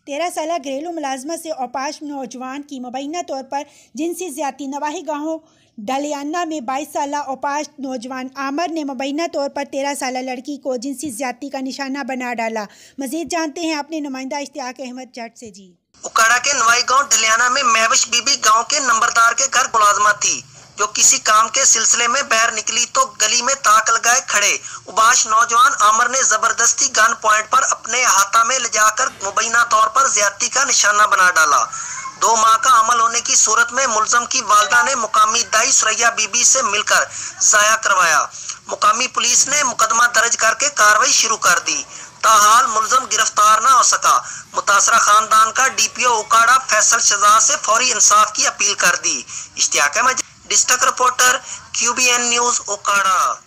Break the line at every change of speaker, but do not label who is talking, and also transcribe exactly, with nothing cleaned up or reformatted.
तेरह साल घरेलू मलाजमा से ओबाश नौजवान की मुबैना तौर पर जिनसी ज्यादती। नवाही गाँव ढलियाना में बाईस साल ओबाश नौजवान आमर ने मुबैना तौर पर तेरह साल लड़की को जिनसी ज्यादती का निशाना बना डाला। मजीद जानते हैं अपने नुमाइंदा इश्तियाक अहमद जट से। जी
उकाड़ा के नवाई गांव ढलियाना में महविश बीबी गांव के नंबरदार के घर मुलाजमा थी, जो किसी काम के सिलसिले में बाहर निकली तो गली में ताक लगाए खड़े ओबाश नौजवान आमर ने जबरदस्ती गन पॉइंट पर अपने हाथा में ले जाकर मुबैना तौर पर ज्यादती का निशाना बना डाला। दो माह का अमल होने की सूरत में मुलजम की वालदा ने मुकामी दाई सुरैया बीबी से मिलकर जाया करवाया। मुकामी पुलिस ने मुकदमा दर्ज करके कार्रवाई शुरू कर दी। ताहाल मुलजम गिरफ्तार न हो सका। मुतासरा खानदान का डीपीओ उकाड़ा फैसल शहजाद से फौरी इंसाफ की अपील कर दी। Ishtiyaq Ahmad, district reporter, Q B N news, उकाड़ा।